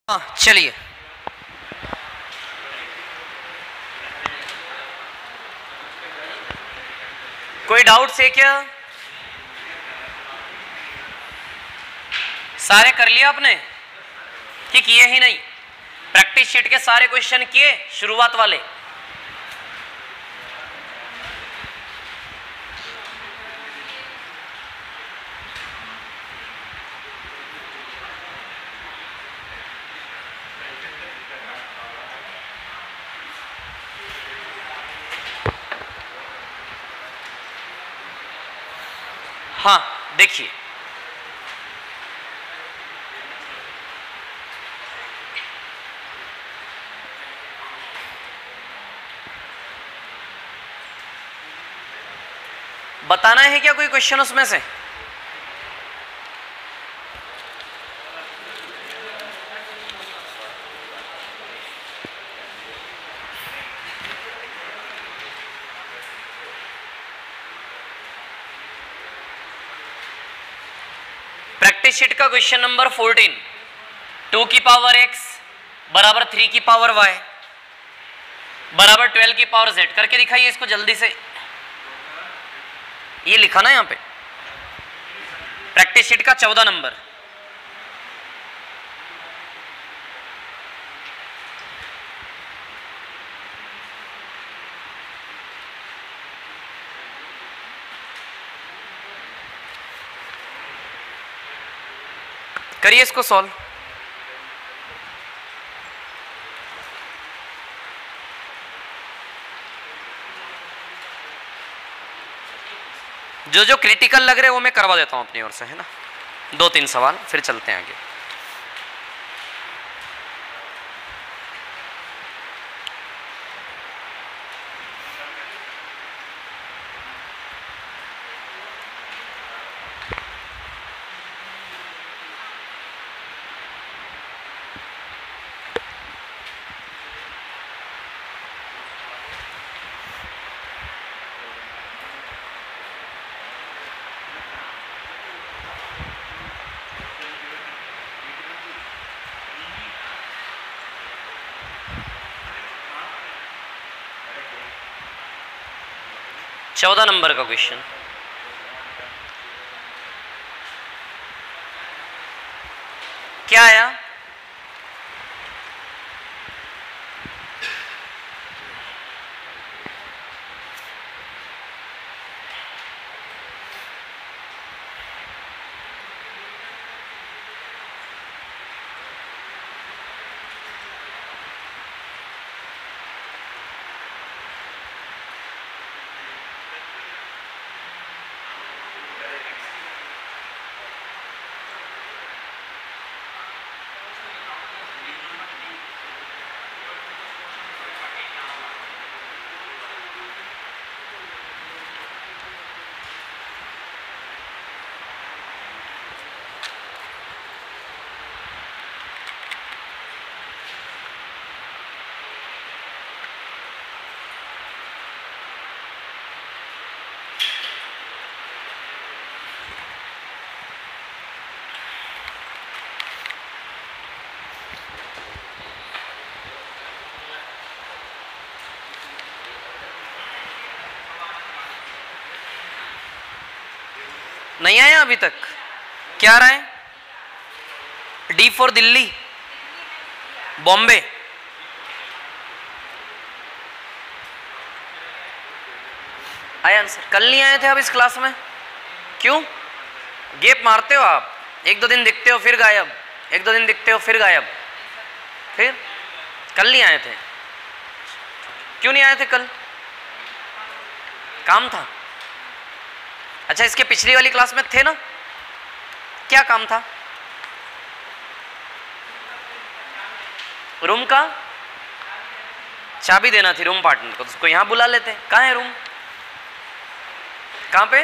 हाँ चलिए, कोई डाउट्स है क्या? सारे कर लिया आपने कि किए ही नहीं? प्रैक्टिस शीट के सारे क्वेश्चन किए शुरुआत वाले? हाँ देखिए, बताना है क्या कोई क्वेश्चन उसमें से? प्रैक्टिस शीट का क्वेश्चन नंबर 14, 2 की पावर x बराबर 3 की पावर y बराबर 12 की पावर z करके दिखाइए इसको जल्दी से। ये लिखा ना यहाँ पे प्रैक्टिस शीट का 14 नंबर। करिए इसको सॉल्व। जो जो क्रिटिकल लग रहे वो मैं करवा देता हूं अपनी ओर से, है ना। 2-3 सवाल फिर चलते हैं आगे। चौदह नंबर का क्वेश्चन, क्या आया? नहीं आया अभी तक? क्या आ रहा है? D for Delhi, Bombay. आया आंसर? कल नहीं आए थे आप इस क्लास में? क्यों गैप मारते हो आप? 1-2 दिन दिखते हो फिर गायब, 1-2 दिन दिखते हो फिर गायब। फिर कल नहीं आए थे? क्यों नहीं आए थे कल? काम था? अच्छा, इसके पिछली वाली क्लास में थे ना? क्या काम था? रूम का चाबी देना थी रूम पार्टनर को, तो उसको यहां बुला लेते। कहाँ है रूम? कहाँ पे?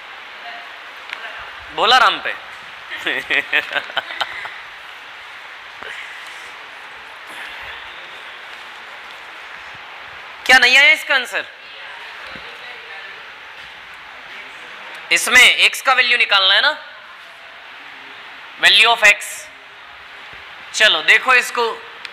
भोलाराम पे। क्या नहीं आया इसका आंसर? इसमें x का वैल्यू निकालना है ना, वैल्यू ऑफ x चलो देखो इसको,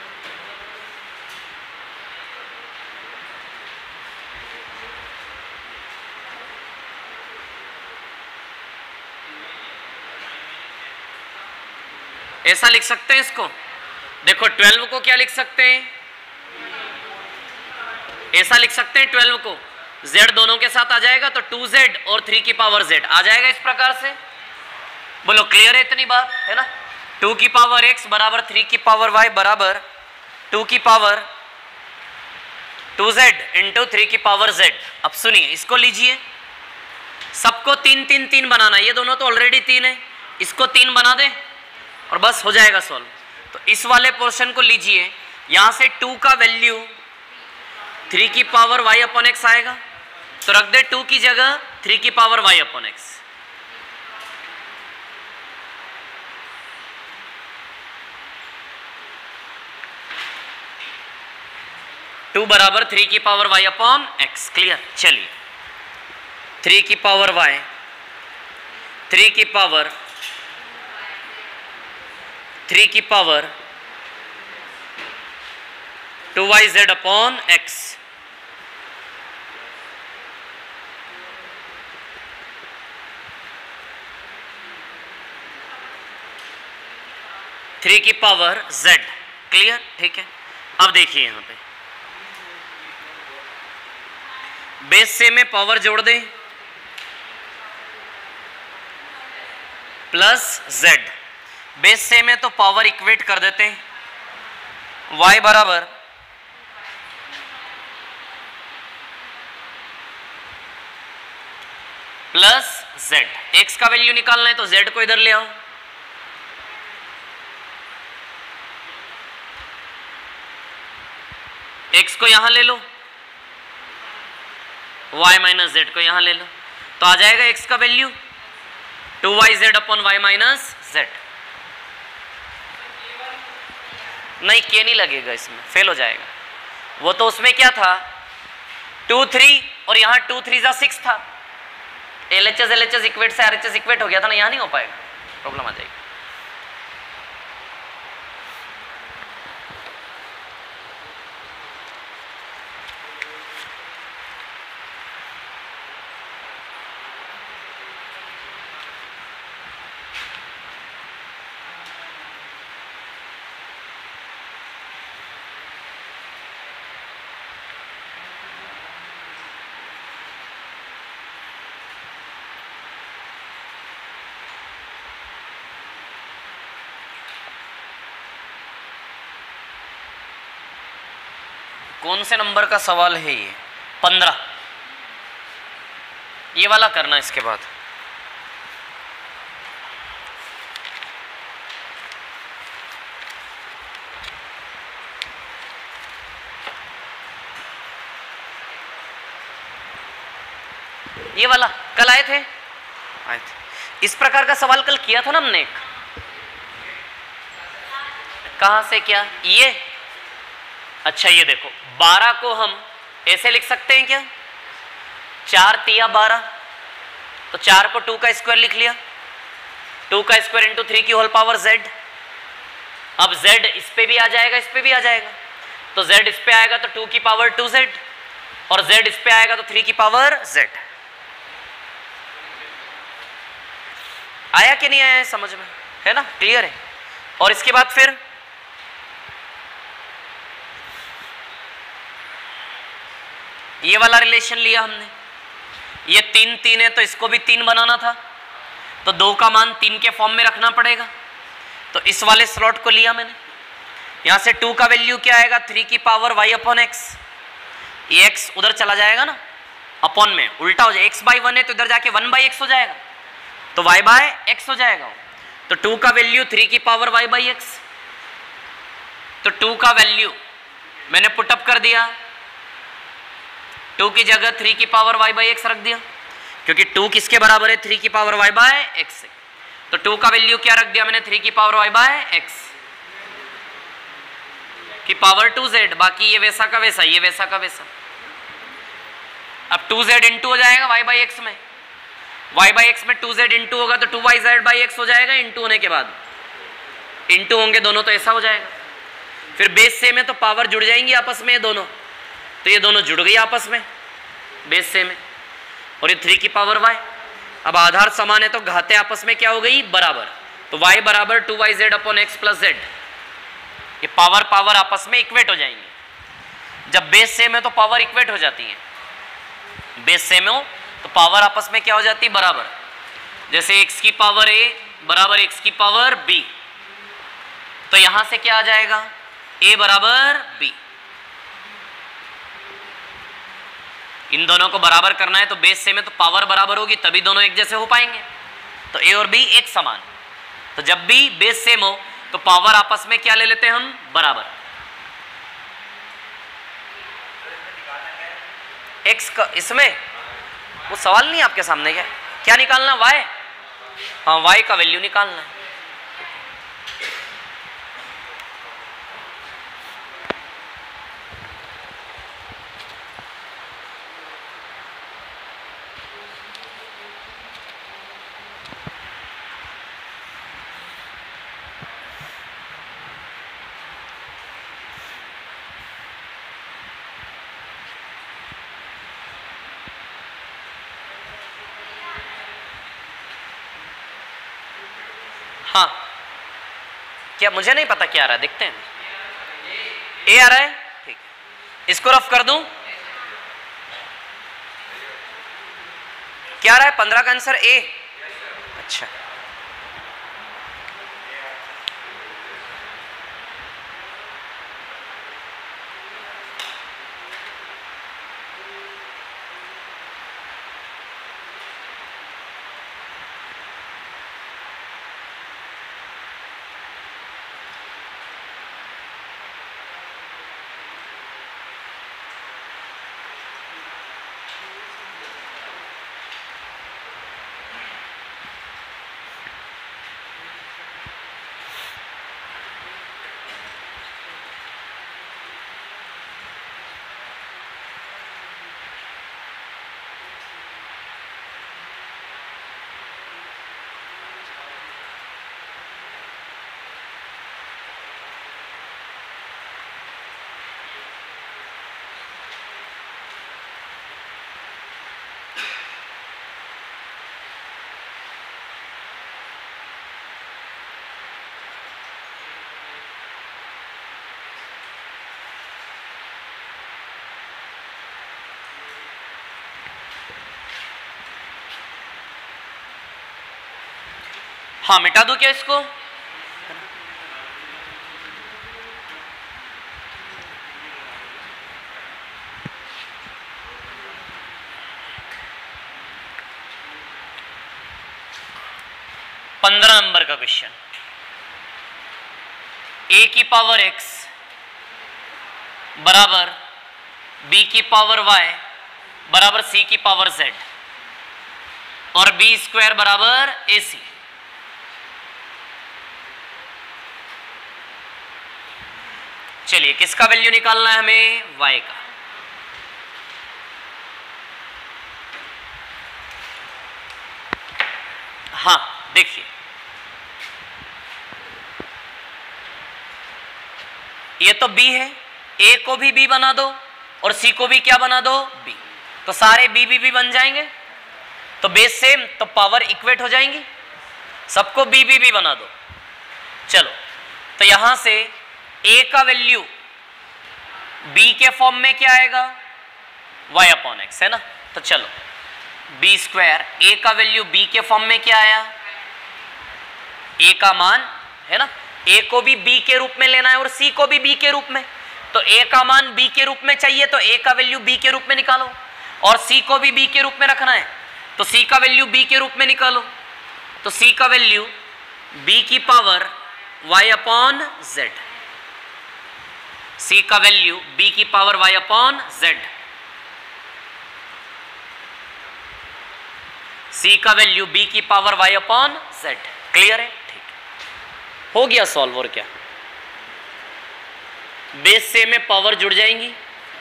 ऐसा लिख सकते हैं इसको। देखो 12 को क्या लिख सकते हैं, ऐसा लिख सकते हैं 12 को, z दोनों के साथ आ जाएगा तो 2z और 3 की पावर z आ जाएगा इस प्रकार से। बोलो क्लियर है इतनी बात, है ना। 2 की पावर x बराबर 3 की पावर y बराबर 2 की पावर 2z इंटू 3 की पावर z। अब सुनिए इसको लीजिए, सबको 3 3 3 बनाना, ये दोनों तो ऑलरेडी 3 है, इसको 3 बना दे और बस हो जाएगा सॉल्व। तो इस वाले पोर्शन को लीजिए, यहां से 2 का वैल्यू 3 की पावर y अपॉन x आएगा, तो रख दे 2 की जगह 3 की power y upon x। Two बराबर 3 की power y upon x। Clear. चलिए 3 की पावर y, 3 की पावर 3 की power 2yz upon x। Three की पावर z। क्लियर, ठीक है। अब देखिए यहां पे बेस से में पावर जोड़ दें प्लस z, बेस से में तो पावर इक्वेट कर देते हैं, y बराबर प्लस z। x का वैल्यू निकालना है तो z को इधर ले आओ, x को यहां ले लो, y माइनस z को यहां ले लो, तो आ जाएगा x का value 2yz upon y minus z। नहीं के नहीं लगेगा इसमें, फेल हो जाएगा। वो तो उसमें क्या था 2 3 और यहाँ 2 3 जा 6 था, LHS इक्वेट से RHS इक्वेट हो गया था ना, यहाँ नहीं हो पाएगा, प्रॉब्लम आ जाएगी। कौन से नंबर का सवाल है ये? 15। ये वाला करना इसके बाद। ये वाला कल आए थे, इस प्रकार का सवाल कल किया था ना हमने एक। कहां से क्या ये? अच्छा ये देखो 12 को हम ऐसे लिख सकते हैं क्या, 4 तिया 12, तो 4 को 2 का स्क्वायर लिख लिया, 2 का स्क्वायर इंटू 3 की होल पावर z। अब z इस पे भी आ जाएगा, इस पे भी आ जाएगा, तो z इस पे आएगा तो 2 की पावर 2z और z इस पे आएगा तो 3 की पावर z। आया कि नहीं आया है समझ में, है ना, क्लियर है। और इसके बाद फिर ये वाला रिलेशन लिया हमने, ये 3 3 है तो इसको भी 3 बनाना था, तो 2 का मान 3 के फॉर्म में रखना पड़ेगा, तो इस वाले स्लॉट को लिया मैंने। यहां से 2 का वैल्यू क्या आएगा 3 की पावर y अपॉन x, ये x उधर चला जाएगा ना अपॉन में, उल्टा हो जाए, x बाई 1 है तो इधर जाके 1 बाई x हो जाएगा, तो y बाय x हो जाएगा। तो 2 का वैल्यू 3 की पावर y बाई x, तो 2 का वैल्यू मैंने पुटअप कर दिया, 2 की जगह 3 की पावर y बाई x रख दिया, क्योंकि 2 किसके बराबर है 3 की पावर y बाय x से, तो 2 का वैल्यू क्या रख दिया मैंने 3 की पावर y बाय x की पावर 2z, बाकी ये वैसा का वैसा, ये वैसा का वैसा। अब 2z इंटू हो जाएगा y बाई x में, y बाई x में 2z इंटू होगा तो 2yz बाई x हो जाएगा इंटू होने के बाद, इंटू होंगे दोनों तो ऐसा हो जाएगा। फिर बेस सेम है तो पावर जुड़ जाएंगी आपस में ये दोनों, तो ये दोनों जुड़ गई आपस में, बेस सेम है। और ये 3 की पावर y, अब आधार समान है तो घातें आपस में क्या हो गई, बराबर। तो y बराबर 2yz upon x plus z, ये पावर पावर आपस में इक्वेट हो जाएंगे। जब बेस सेम है तो पावर इक्वेट हो जाती है, बेस सेम हो तो पावर आपस में क्या हो जाती है, बराबर। जैसे x की पावर a बराबर x की पावर b, तो यहां से क्या आ जाएगा, a बराबर b। इन दोनों को बराबर करना है तो बेस सेम है तो पावर बराबर होगी, तभी दोनों एक जैसे हो पाएंगे। तो a और b एक समान, तो जब भी बेस सेम हो तो पावर आपस में क्या ले लेते हैं हम, बराबर। x का इसमें वो सवाल नहीं आपके सामने, क्या निकालना, y, हाँ y का वैल्यू निकालना है। हाँ क्या, मुझे नहीं पता क्या आ रहा है, देखते हैं। ए आ रहा है, ठीक है, इसको रफ कर दूं। क्या आ रहा है, 15 का आंसर ए। अच्छा, हाँ मिटा दूं क्या इसको, पंद्रह नंबर का क्वेश्चन, a की पावर x बराबर b की पावर y बराबर c की पावर z और b स्क्वायर बराबर ac। चलिए किसका वैल्यू निकालना है हमें, y का। हाँ देखिए, ये तो b है, a को भी b बना दो और c को भी क्या बना दो, b, तो सारे b बन जाएंगे। तो बेस सेम तो पावर इक्वेट हो जाएंगी, सबको b बना दो। चलो तो यहां से a का वैल्यू b के फॉर्म में क्या आएगा, y अपॉन x है ना। तो चलो b स्क्वायर, a का वैल्यू b के फॉर्म में क्या आया, a का मान है ना, a को भी b के रूप में लेना है और c को भी b के रूप में। तो a का मान b के रूप में चाहिए तो a का वैल्यू b के रूप में निकालो और c को भी b के रूप में रखना है तो c का वैल्यू b के रूप में निकालो। तो c का वैल्यू b की power y upon z, c का वैल्यू b की power y upon z, c का वैल्यू b की power y upon z। Clear है, ठीक हो गया सॉल्व। और क्या, बेस सेम में पावर जुड़ जाएंगी,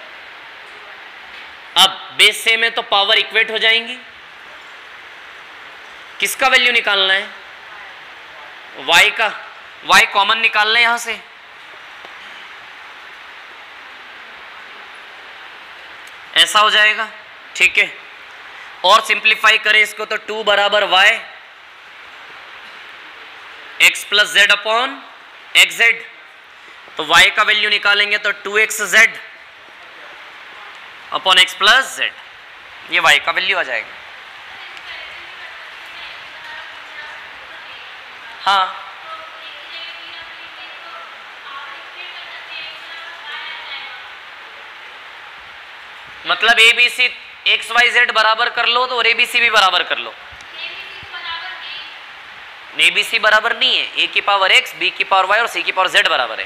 अब बेस सेम में तो पावर इक्वेट हो जाएंगी। किसका वैल्यू निकालना है, y का, y कॉमन निकाल लें यहां से, ऐसा हो जाएगा, ठीक है। और सिंप्लीफाई करें इसको तो 2 बराबर y x plus z upon x z, तो y का वैल्यू निकालेंगे तो 2xz upon x plus z, ये y का वैल्यू आ जाएगा। हाँ मतलब a b c x y z बराबर कर लो तो और ए बी सी भी बराबर कर लो। ए बी सी बराबर नहीं है, ए की पावर एक्स, बी की पावर वाई और सी की पावर जेड बराबर है।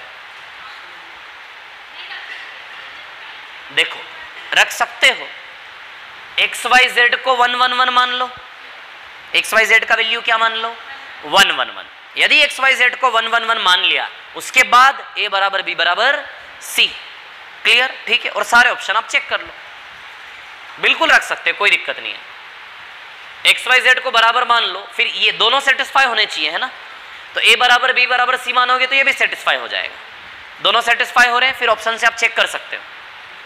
देखो रख सकते हो, एक्स वाई जेड को 1 1 1 मान लो, एक्स वाई जेड का वैल्यू क्या मान लो 1 1 1। यदि एक्स वाई जेड को 1 1 1 मान लिया, उसके बाद ए बराबर बी बराबर सी, क्लियर, ठीक है। और सारे ऑप्शन आप चेक कर लो, बिल्कुल रख सकते हैं, कोई दिक्कत नहीं है। एक्स वाई जेड को बराबर मान लो, फिर ये दोनों सेटिस्फाई होने चाहिए, है ना। तो ए बराबर बी बराबर सी मानोगे तो ये भी सेटिस्फाई हो जाएगा, दोनों सेटिस्फाई हो रहे हैं, फिर ऑप्शन से आप चेक कर सकते हो।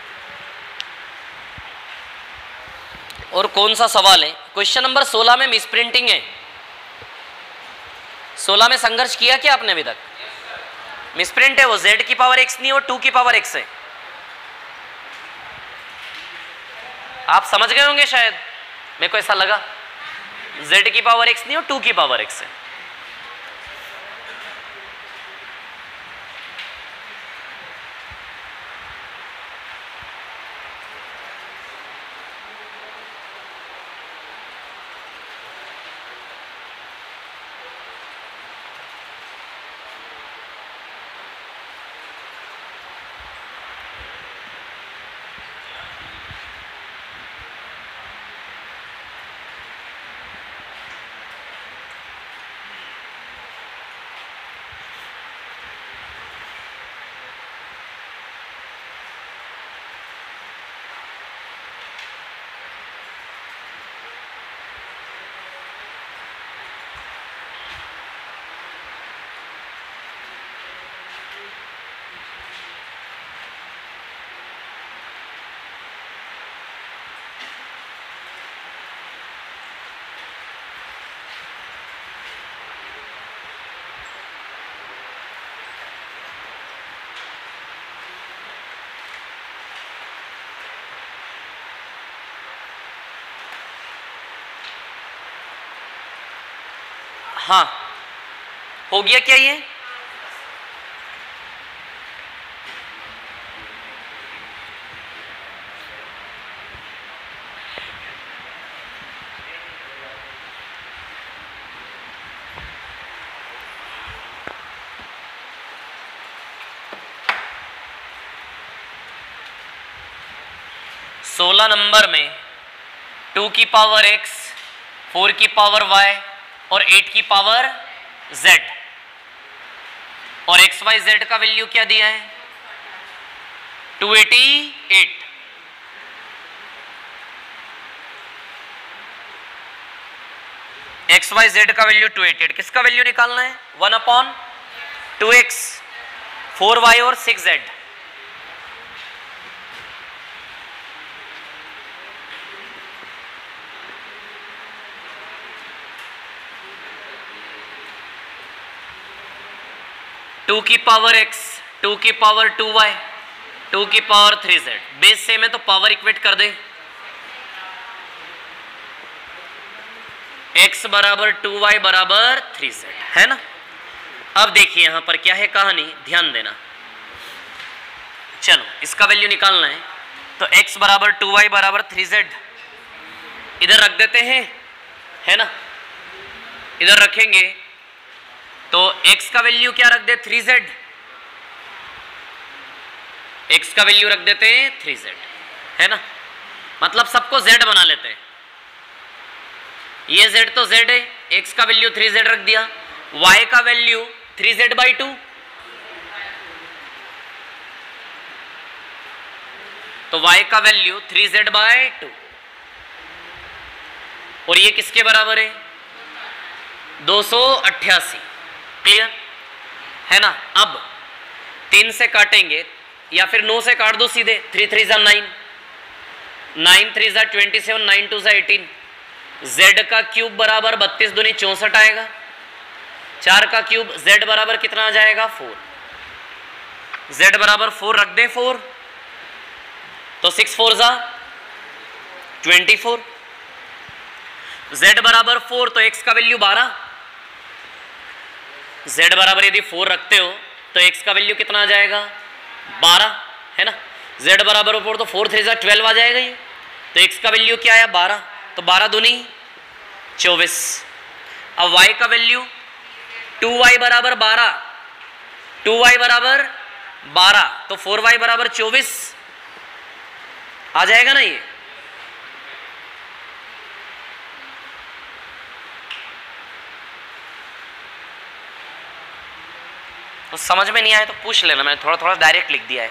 और कौन सा सवाल है, क्वेश्चन नंबर 16 में मिस प्रिंटिंग है। 16 में संघर्ष किया क्या आपने अभी तक? मिस प्रिंट है वो, z की पावर x नहीं और 2 की पावर x है। आप समझ गए होंगे शायद, मेरे को ऐसा लगा, z की पावर x नहीं और 2 की पावर x है। हाँ हो गया क्या ये? सोलह नंबर में 2 की पावर x, 4 की पावर y और 8 की पावर z और एक्स वाई जेड का वैल्यू क्या दिया है 288। एक्स वाई जेड का वैल्यू 288, किसका वैल्यू निकालना है 1/2x, 4y और 6z। टू की पावर x, 2 की पावर 2y, 2 की पावर 3z, बेस सेम है तो पावर इक्वेट कर दे। x बराबर 2y बराबर 3z, है ना। अब देखिए यहां पर क्या है कहानी, ध्यान देना। चलो इसका वैल्यू निकालना है तो x बराबर 2y बराबर 3z इधर रख देते हैं, है ना। इधर रखेंगे तो x का वैल्यू क्या रख दे 3z, x का वैल्यू रख देते हैं 3z, है ना। मतलब सबको z बना लेते हैं, ये z तो z है, x का वैल्यू 3z रख दिया, y का वैल्यू 3z/2, तो y का वैल्यू 3z/2 और ये किसके बराबर है 288, क्लियर। है ना। अब 3 से काटेंगे या फिर 9 से काट दो सीधे, 3 3 जा 9, 9 3 जा 27, 9 2 जा 18। z का क्यूब बराबर 32 दूनी 64 आएगा। 4 का क्यूब z बराबर कितना आ जाएगा 4। z बराबर 4 रख दें 4, तो 6 4 जा 24। z बराबर 4 तो x का वैल्यू 12। z बराबर यदि 4 रखते हो तो x का वैल्यू कितना आ जाएगा 12, है ना। z बराबर 4 तो 4 3 जा 12 आ जाएगा ये, तो x का वैल्यू क्या आया 12, तो 12 दूनी 24। अब y का वैल्यू 2y बराबर 12, 2y बराबर 12 तो 4y बराबर 24 आ जाएगा ना ये। तो समझ में नहीं आया तो पूछ लेना, मैंने थोड़ा थोड़ा डायरेक्ट लिख दिया है।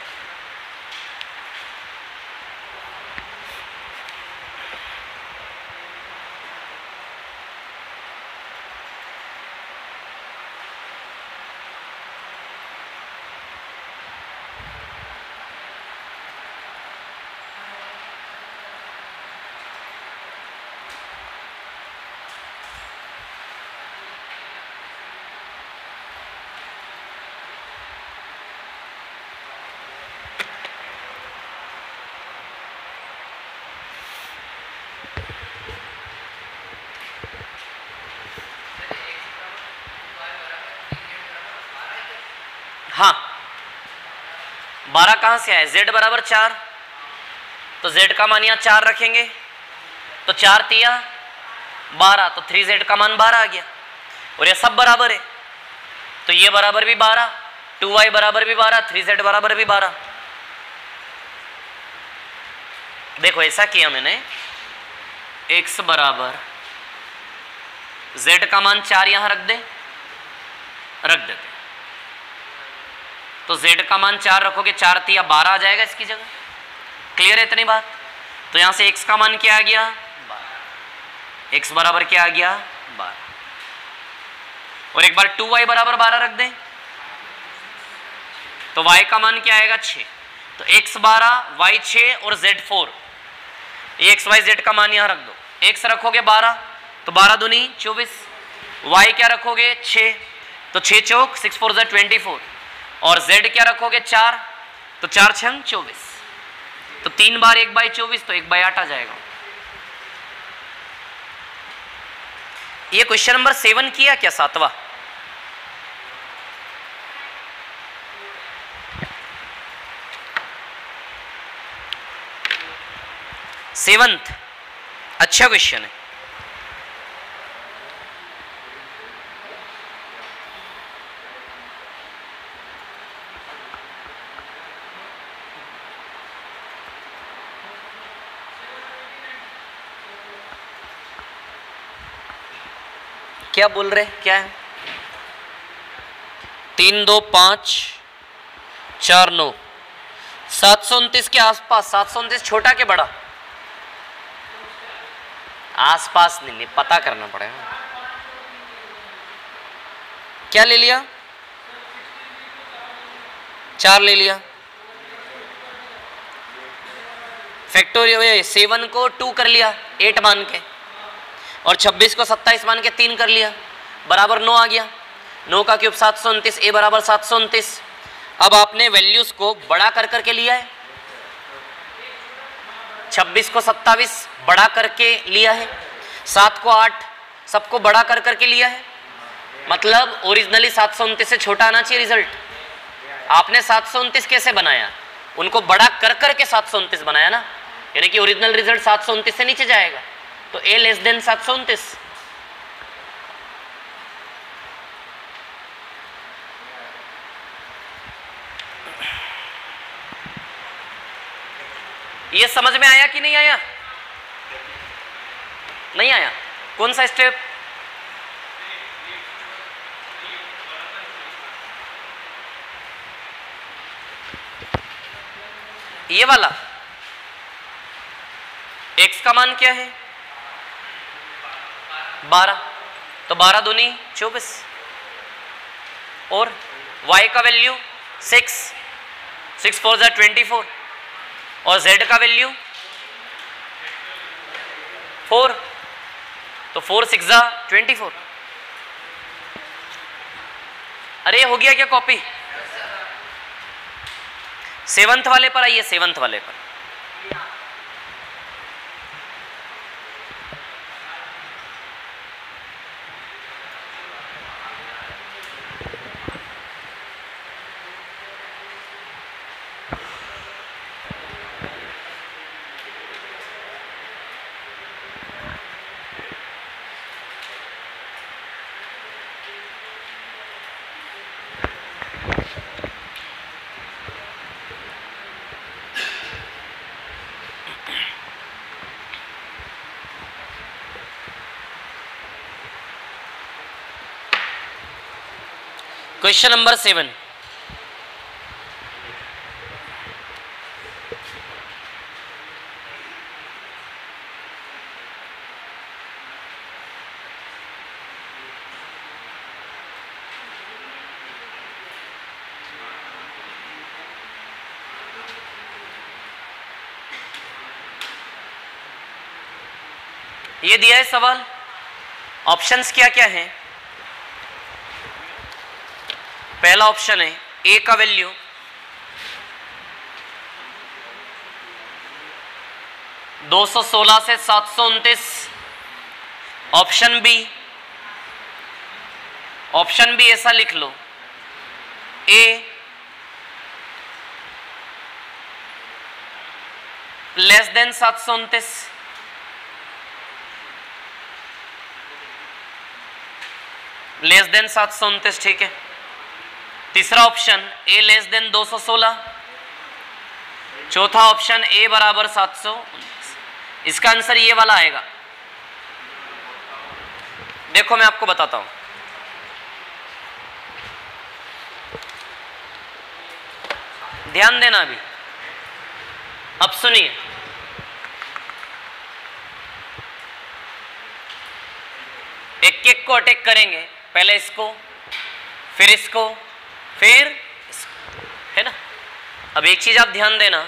हाँ 12 कहाँ से आए, z बराबर 4, तो z का मान यहाँ 4 रखेंगे तो 4 तिया 12, तो 3z का मान 12 आ गया। और ये सब बराबर है तो ये बराबर भी 12, 2y बराबर भी 12, 3z बराबर भी 12। देखो ऐसा किया मैंने, x बराबर z का मान 4 यहां रख देते, तो z का मान 4 रखोगे, 4 तिया 12 आ जाएगा इसकी जगह। क्लियर है इतनी बात। तो यहां से x का मान क्या आ गया 12, x बराबर क्या आ गया 12। और एक बार 2y बराबर 12 रख दें तो y का मान क्या आएगा 6, तो x 12 y 6 और z 4। ये x y z का मान यहां रख दो, x रखोगे 12 तो 12 दूनी 24, y क्या रखोगे 6 तो 6 चौक 6 4 24, और z क्या रखोगे 4 तो 4 छंग 24, तो 3 बार 1/24 तो 1/8 आ जाएगा। ये क्वेश्चन नंबर 7 किया क्या 7वां? सेवंथ अच्छा क्वेश्चन है। क्या बोल रहे क्या है? 3 2 5 4 9 729 के आसपास। 729 छोटा के बड़ा? आसपास नहीं, पता करना पड़ेगा। क्या ले लिया? 4 ले लिया। फैक्टोरियल 7 को 2 कर लिया 8 मान के, और 26 को 27 मान के 3 कर लिया, बराबर 9 आ गया। 9 का क्यूब 729, a बराबर 729। अब आपने वैल्यूज को बड़ा कर करके लिया है, 26 को 27 बड़ा करके लिया है, 7 को 8 सबको बड़ा कर करके लिया है। मतलब ओरिजिनली 729 से छोटा आना चाहिए रिजल्ट। आपने 729 कैसे बनाया? उनको बड़ा कर करके 729 बनाया ना, यानी कि ओरिजिनल रिजल्ट 729 से नीचे जाएगा, तो a लेस देन 729। ये समझ में आया कि नहीं आया? नहीं आया? कौन सा स्टेप? ये वाला। x का मान क्या है 12, तो 12 दूनी 24, और y का वैल्यू 6, 6 4 जा 24 और z का वैल्यू 4, तो 4 6 जा 24। अरे हो गया क्या कॉपी? 7th वाले पर आइए, 7th वाले पर। क्वेश्चन नंबर 7, ये दिया है सवाल। ऑप्शंस क्या क्या हैं? पहला ऑप्शन है ए का वैल्यू 216 से 729। ऑप्शन बी ऐसा लिख लो, a less than 729, less than 729, ठीक है। तीसरा ऑप्शन ए लेस देन 216, चौथा ऑप्शन ए बराबर 729। इसका आंसर ये वाला आएगा। देखो मैं आपको बताता हूं, ध्यान देना अभी। अब सुनिए, एक एक को अटैक करेंगे, पहले इसको, फिर इसको, फिर इसको, है ना। अब एक चीज आप ध्यान देना,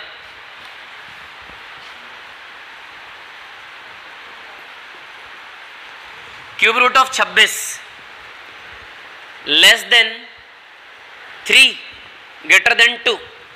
cube root of 26 less than 3 greater than 2,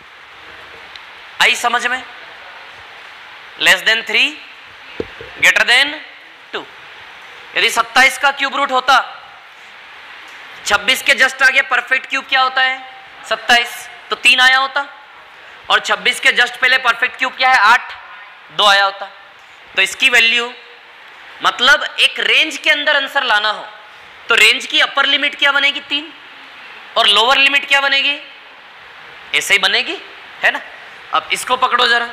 आई समझ में? Less than 3 greater than 2। यदि 27 का क्यूब रूट होता, 26 के जस्ट आगे परफेक्ट क्यूब क्या होता है? 27, तो 3 आया होता। और 26 के जस्ट पहले परफेक्ट क्यूब क्या है? 8, 2 आया होता। तो इसकी वैल्यू, मतलब एक रेंज के अंदर आंसर लाना हो तो रेंज की अपर लिमिट क्या बनेगी? 3, और लोअर लिमिट क्या बनेगी? ऐसे ही बनेगी, है ना। अब इसको पकड़ो जरा,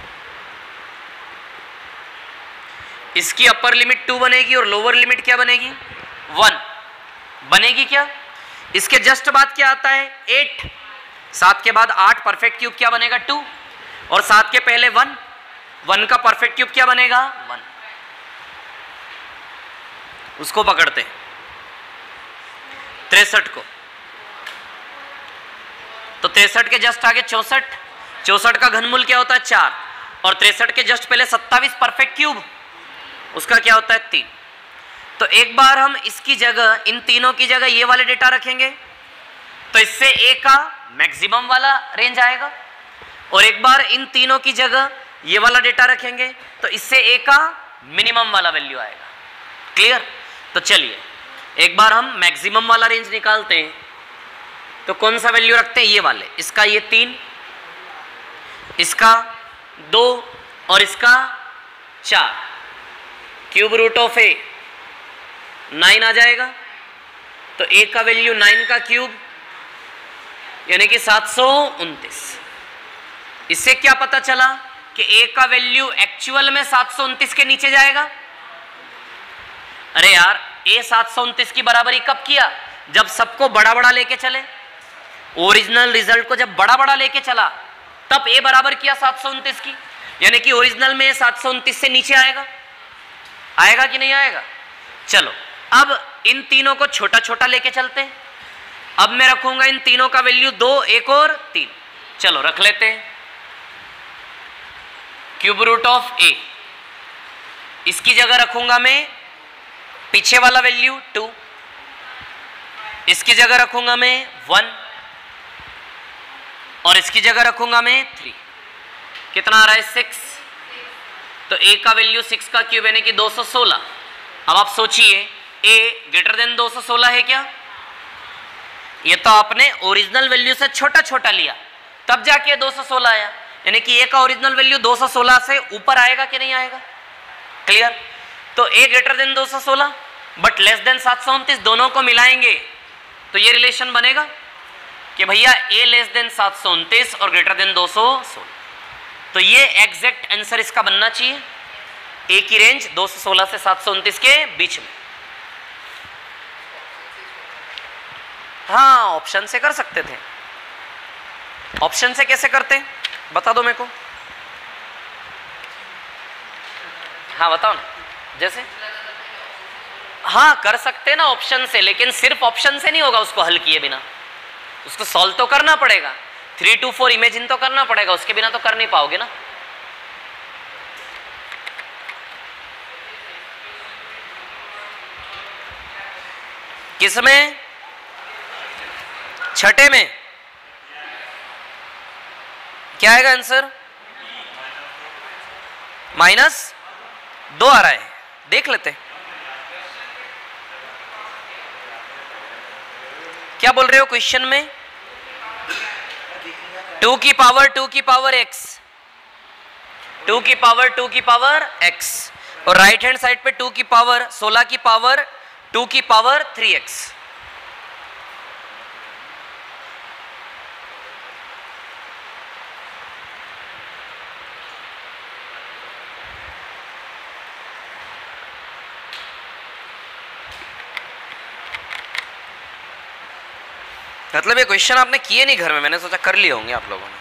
इसकी अपर लिमिट 2 बनेगी और लोअर लिमिट क्या बनेगी? 1 बनेगी क्या? इसके जस्ट बाद क्या आता है? 8, 7 के बाद 8 परफेक्ट क्यूब क्या बनेगा? 2, और 7 के पहले 1, 1 का परफेक्ट क्यूब क्या बनेगा? 1। उसको पकड़ते हैं 63 को, तो 63 के जस्ट आगे 64, 64 का घनमूल क्या होता है? 4, और 63 के जस्ट पहले 27 परफेक्ट क्यूब, उसका क्या होता है? 3। तो एक बार हम इसकी जगह, इन तीनों की जगह ये वाले डेटा रखेंगे तो इससे ए का मैक्सिमम वाला रेंज आएगा, और एक बार इन तीनों की जगह ये वाला डेटा रखेंगे तो इससे ए का मिनिमम वाला वैल्यू आएगा। क्लियर? तो चलिए एक बार हम मैक्सिमम वाला रेंज निकालते हैं। तो कौन सा वैल्यू रखते हैं? ये वाले, इसका ये 3, इसका 2 और इसका 4। क्यूब रूट ऑफ ए 9 आ जाएगा, तो ए का वैल्यू 9 का क्यूब यानी कि 729। इससे क्या पता चला कि ए का वैल्यू एक्चुअल में 729 के नीचे जाएगा। अरे यार, ए 729 की बराबरी कब किया? जब सबको बड़ा बड़ा लेके चले, ओरिजिनल रिजल्ट को जब बड़ा बड़ा लेके चला तब ए बराबर किया 729 की, यानी कि ओरिजिनल में 729 से नीचे आएगा। आएगा कि नहीं आएगा? चलो अब इन तीनों को छोटा छोटा लेके चलते हैं। अब मैं रखूंगा इन तीनों का वैल्यू 2, 1 और 3। चलो रख लेते हैं। क्यूब रूट ऑफ ए, इसकी जगह रखूंगा मैं पीछे वाला वैल्यू 2, इसकी जगह रखूंगा मैं 1 और इसकी जगह रखूंगा मैं 3। कितना आ रहा है? 6। तो a का वैल्यू 6 का क्यूब यानी कि 216। अब आप सोचिए a ग्रेटर देन 216 है क्या? ये तो आपने ओरिजिनल वैल्यू से छोटा छोटा लिया तब जाके 216 आया, यानी कि a का ओरिजिनल वैल्यू 216 से ऊपर आएगा कि नहीं आएगा? क्लियर? तो a greater than 216 but less than 729, दोनों को मिलाएंगे तो ये रिलेशन बनेगा कि भैया a लेस देन 729 और ग्रेटर देन 216। तो ये एग्जैक्ट आंसर इसका बनना चाहिए, a की रेंज 216 से 729 के बीच में। हाँ, ऑप्शन से कर सकते थे। ऑप्शन से कैसे करते बता दो मेरे को। हाँ बताओ ना। जैसे हाँ कर सकते ना ऑप्शन से, लेकिन सिर्फ ऑप्शन से नहीं होगा उसको हल किए बिना, उसको सॉल्व तो करना पड़ेगा। 3 to 4 इमेजिन तो करना पड़ेगा, उसके बिना तो कर नहीं पाओगे ना। किसमें? छठे में क्या आएगा आंसर? -2 आ रहा है, देख लेते हैं। क्या बोल रहे हो क्वेश्चन में? 2 की पावर x, 2 की पावर x और राइट हैंड साइड पे 2 की पावर 16 की पावर 2 की पावर 3x। मतलब ये क्वेश्चन आपने किए नहीं घर में, मैंने सोचा कर लिए होंगे आप लोगों ने।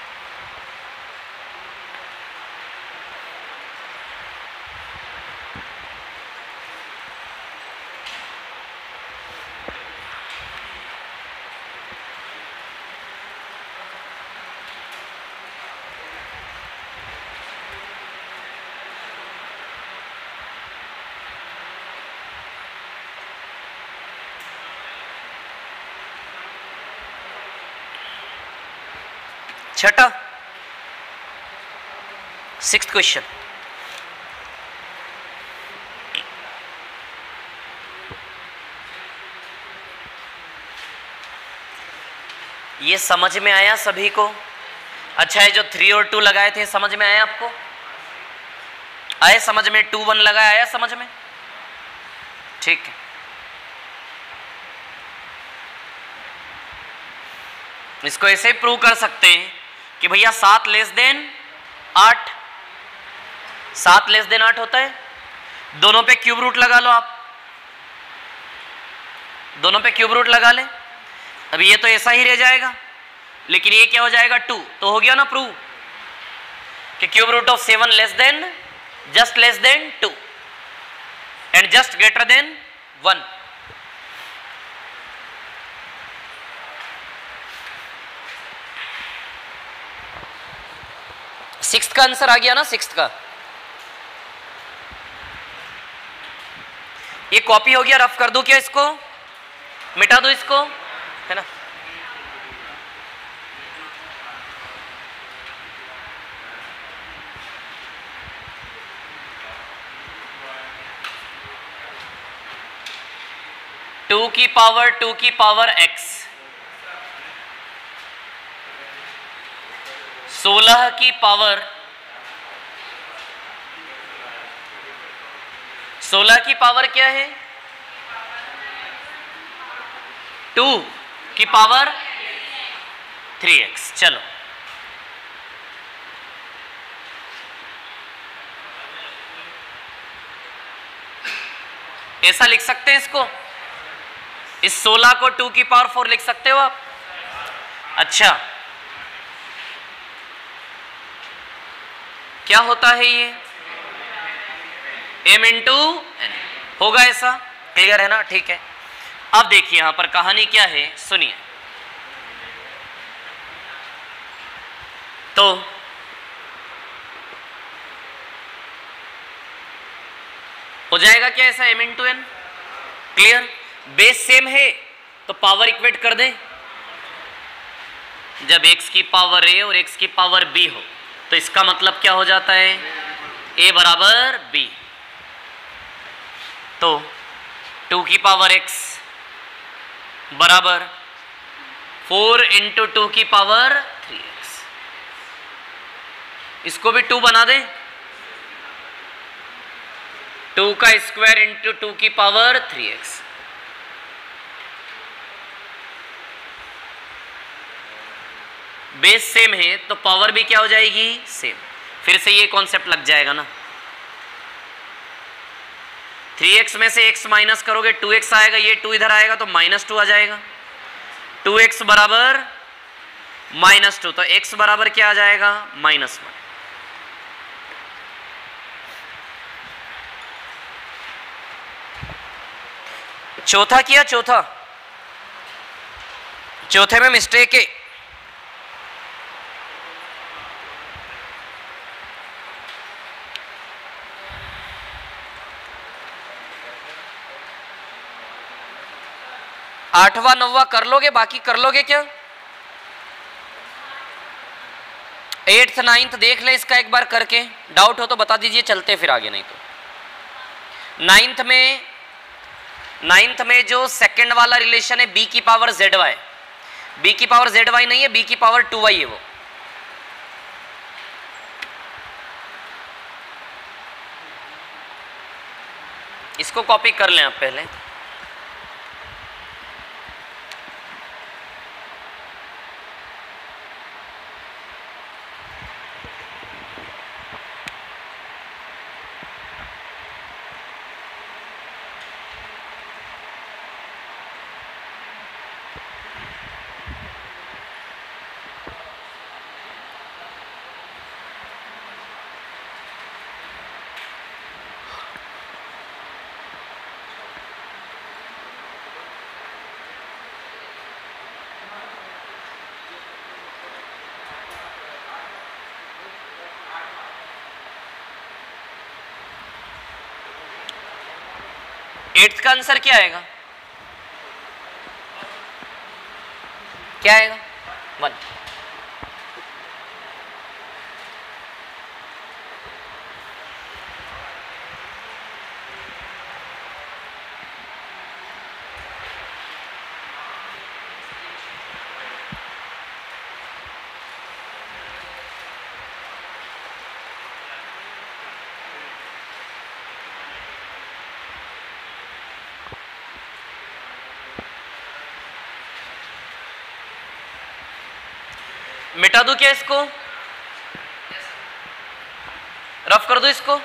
छठा 6th क्वेश्चन। ये समझ में आया सभी को? अच्छा है जो 3 और 2 लगाए थे समझ में आया आपको? आए समझ में? 2 1 लगाया, आया समझ में? ठीक है। इसको ऐसे ही प्रूव कर सकते हैं कि भैया 7 लेस देन 8, 7 लेस देन 8 होता है। दोनों पे क्यूब रूट लगा लो आप, दोनों पे क्यूब रूट लगा ले। अभी ये तो ऐसा ही रह जाएगा, लेकिन ये क्या हो जाएगा? 2। तो हो गया ना प्रूव कि cube root of 7 less than, just less than 2 and just greater than 1। Sixth का आंसर आ गया ना? सिक्स्थ का ये कॉपी हो गया, रफ कर दूं क्या इसको? मिटा दूं इसको, है ना? टू की पावर x, 16 की पावर 16 की पावर क्या है? 2 की पावर 3x। चलो ऐसा लिख सकते हैं इसको, इस 16 को 2 की पावर 4 लिख सकते हो आप। अच्छा क्या होता है ये? m इंटू n होगा, ऐसा क्लियर है ना? ठीक है। अब देखिए यहां पर कहानी क्या है, सुनिए। तो हो जाएगा क्या ऐसा m into n, clear. Base same है तो पावर इक्वेट कर दें। जब x की पावर a और x की पावर b हो तो इसका मतलब क्या हो जाता है, a बराबर b। तो 2 की पावर x बराबर 4 इंटू 2 की पावर 3x। इसको भी 2 बना दें, 2 का स्क्वायर इंटू 2 की पावर 3x। बेस सेम है तो पावर भी क्या हो जाएगी, सेम। फिर से ये कॉन्सेप्ट लग जाएगा ना, 3x में से x माइनस करोगे 2x आएगा, ये 2 इधर आएगा तो -2 आ जाएगा। 2x बराबर -2, तो x बराबर क्या आ जाएगा, -1। चौथा किया, चौथे में मिस्टेक है। आठवां नौवा कर लोगे, बाकी कर लोगे क्या, 8th 9th देख ले इसका एक बार करके, डाउट हो तो बता दीजिए, चलते फिर आगे। नहीं तो 9th में जो सेकंड वाला रिलेशन है b की पावर zy, b की पावर zy नहीं है, b की पावर 2y है वो। इसको कॉपी कर लें आप पहले। एट्थ का आंसर क्या आएगा, क्या आएगा, 1। मिटा दूं क्या इसको, रफ कर दूं इसको।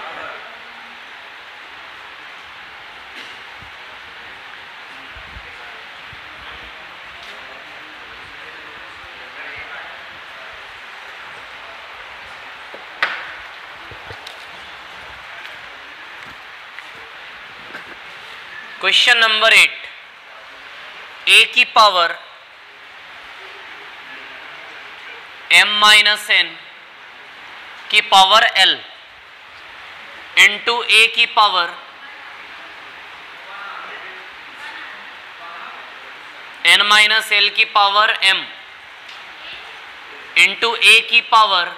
क्वेश्चन नंबर 8, a की पावर m-n की पावर l इंटू a की पावर n-l की पावर m इंटू a की पावर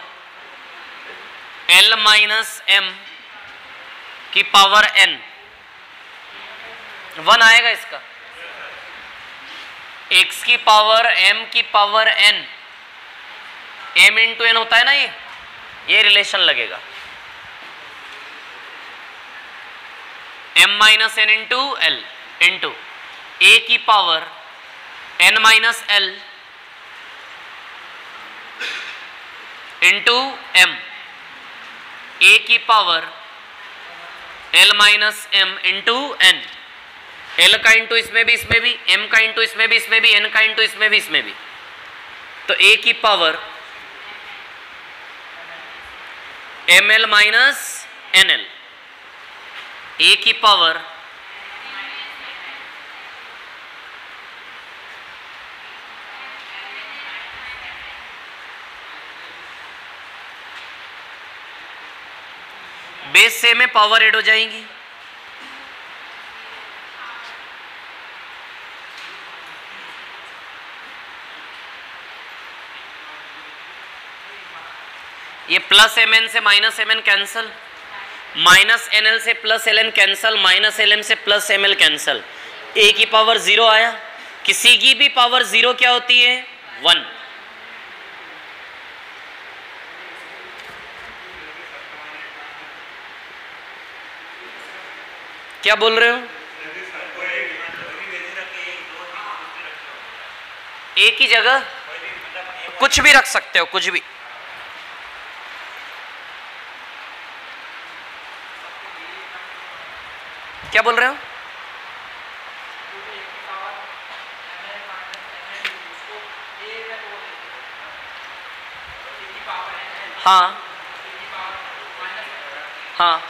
l-m की पावर n 1 आएगा इसका। x की पावर m की power n, m into n होता है ना, ये रिलेशन लगेगा। m-n into l into a की power n-l into m, a की power l-m into n। l का इंटू इसमें भी, इसमें भी, m का इंटू इसमें भी, इसमें भी, n का इंटू इसमें भी, इसमें भी। तो a की power ml minus nl, a की पावर बेस सेम है, पावर ऐड हो जाएंगी। ये प्लस mn से minus mn cancel, minus nl से plus ln cancel, minus lm से प्लस ml कैंसल, a की पावर 0 आया। किसी की भी पावर 0 क्या होती है? 1। क्या बोल रहे हो? एक ही जगह कुछ भी रख सकते हो, कुछ भी। क्या बोल रहे हो? हाँ हाँ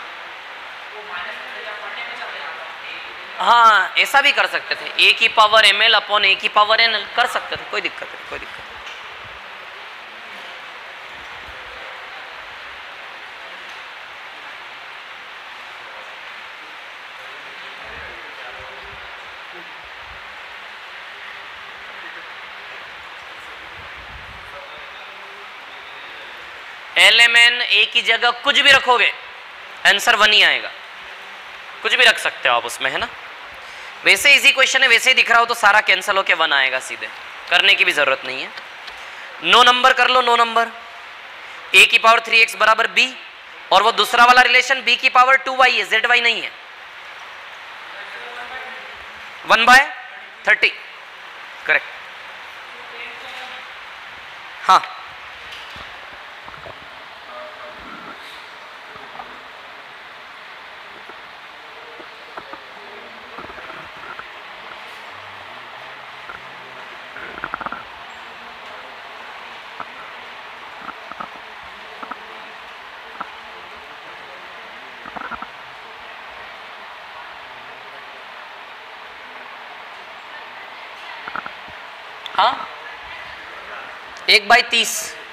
हाँ, ऐसा भी कर सकते थे, a की पावर ml अपॉन a की पावर nl कर सकते थे, कोई दिक्कत नहीं, कोई दिक्कत नहीं। lmn a की जगह कुछ भी रखोगे आंसर 1 ही आएगा, कुछ भी रख सकते हो आप उसमें, है ना। वैसे इजी क्वेश्चन है, वैसे ही दिख रहा हो तो सारा कैंसिल होके 1 आएगा, सीधे करने की भी जरूरत नहीं है। 9 नंबर कर लो, 9 नंबर। a की पावर 3x बराबर b, और वो दूसरा वाला रिलेशन b की पावर 2y है, zy नहीं है। 1/30 करेक्ट। हाँ हाँ, 1/30।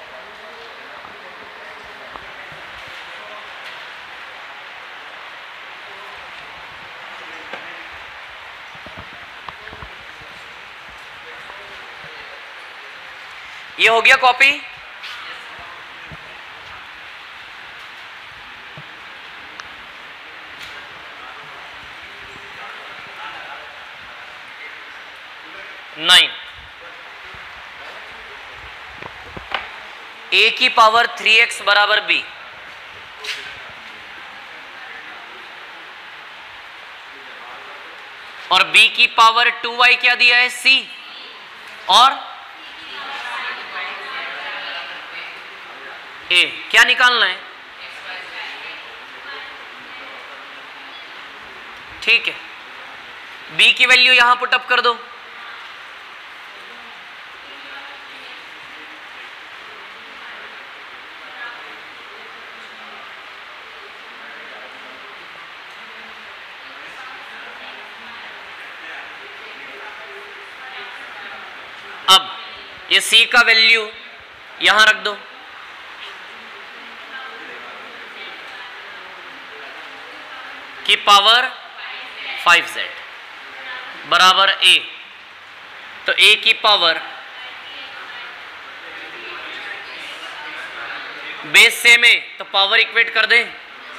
ये हो गया कॉपी। नाइन, a की पावर 3x बराबर b, और b की पावर 2y क्या दिया है? c, और a क्या निकालना है? ठीक है, b की वैल्यू यहां पुटअप कर दो। अब ये c का वैल्यू यहां रख दो, की पावर 5z बराबर a, तो a की पावर बेस सेम है तो पावर इक्वेट कर दें।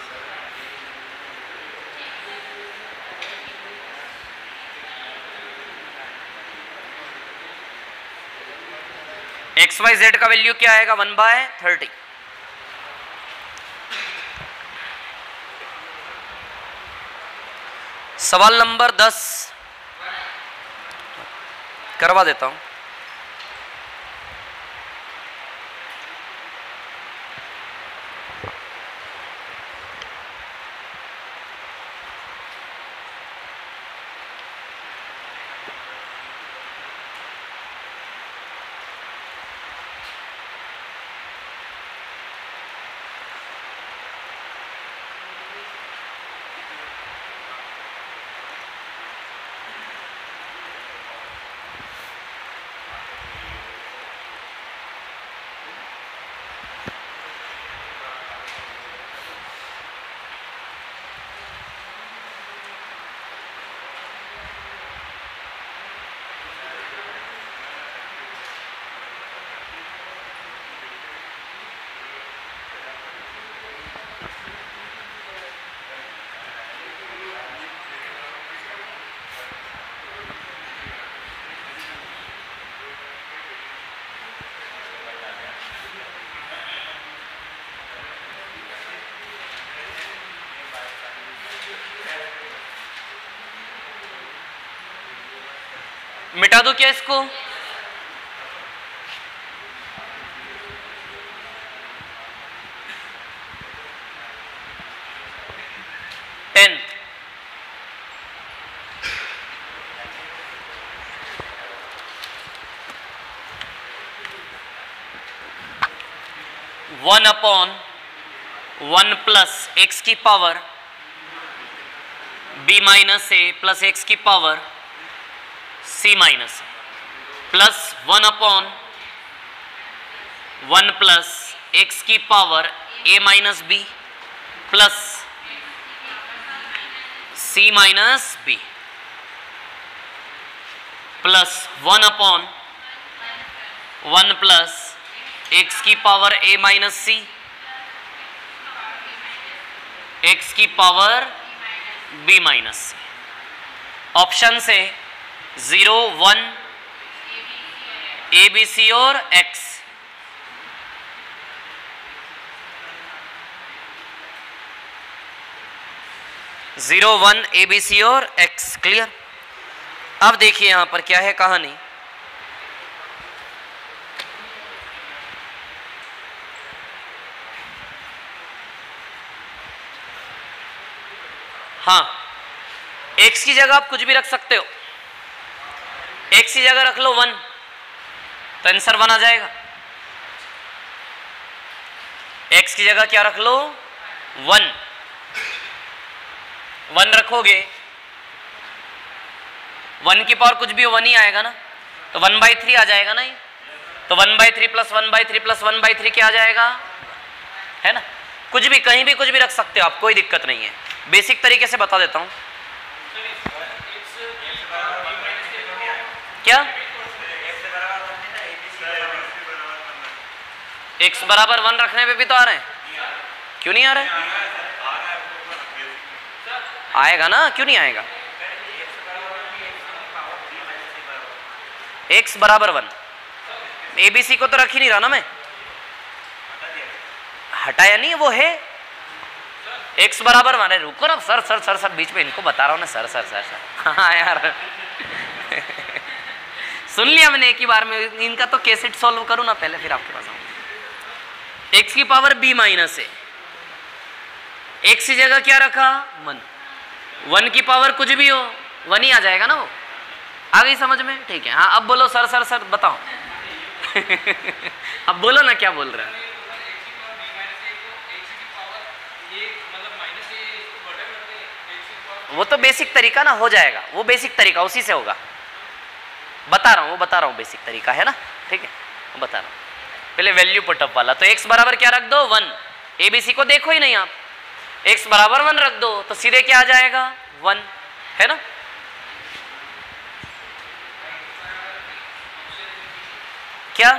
XYZ का वैल्यू क्या आएगा? 1/30। सवाल नंबर 10 करवा देता हूं। मिटा दो क्या इसको? टेन 1/1 प्लस एक्स की power b minus a plus x की power c minus plus 1/1 plus x की power a minus b plus c minus b plus 1/1 plus x की power a minus c x की power b minus c. Option से 0 1 a b c और x। Zero one a b c और x clear. अब देखिए यहां पर क्या है कहानी। हाँ, x की जगह आप कुछ भी रख सकते हो। x की जगह रख लो 1 तो आंसर 1 आ जाएगा। x की जगह क्या रख लो 1 रखोगे 1 की पावर कुछ भी 1 ही आएगा ना, तो 1/3 आ जाएगा ना ये। तो 1/3 प्लस 1/3 प्लस 1/3 क्या आ जाएगा, है ना। कुछ भी कहीं भी कुछ भी रख सकते हो आप, कोई दिक्कत नहीं है। बेसिक तरीके से बता देता हूं। क्या x बराबर 1 रखने पे भी तो आ रहे हैं, क्यों नहीं आ रहे? आएगा ना, क्यों नहीं आएगा। x बराबर 1 एबीसी को तो रख ही नहीं रहा ना मैं, हटाया नहीं, वो है x बराबर 1। रुको ना सर सर सर सर बीच में इनको बता रहा हूँ ना सर सर सर सर। हाँ यार सुन लिया मैंने एक ही बार में। इनका तो कैसेट सॉल्व करूँ ना पहले, फिर आपके पास आऊँ। x की पावर b माइनस है, x की जगह क्या रखा 1 की पावर कुछ भी हो 1 ही आ जाएगा ना वो। आ गई समझ में? ठीक है। हाँ अब बोलो सर सर सर बताओ अब बोलो ना क्या बोल रहे हैं। वो तो बेसिक तरीका ना, हो जाएगा वो बेसिक तरीका, उसी से होगा। बता रहा हूँ, वो बता रहा हूँ बेसिक तरीका है ना, ठीक है वो बता रहा हूँ। पहले वैल्यू पुटअप वाला, तो x बराबर क्या रख दो 1, एबीसी को देखो ही नहीं आप, x बराबर 1 रख दो तो सीधे क्या आ जाएगा 1, है ना। क्या